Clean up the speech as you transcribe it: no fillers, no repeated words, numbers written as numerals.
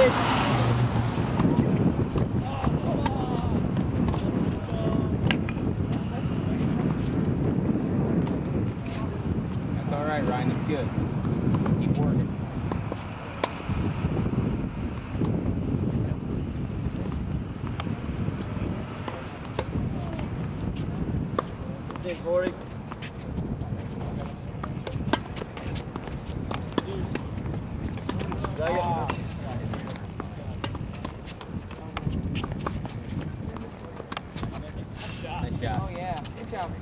That's all right, Ryan. That's good. Keep working. Hey, Corey. Got ya.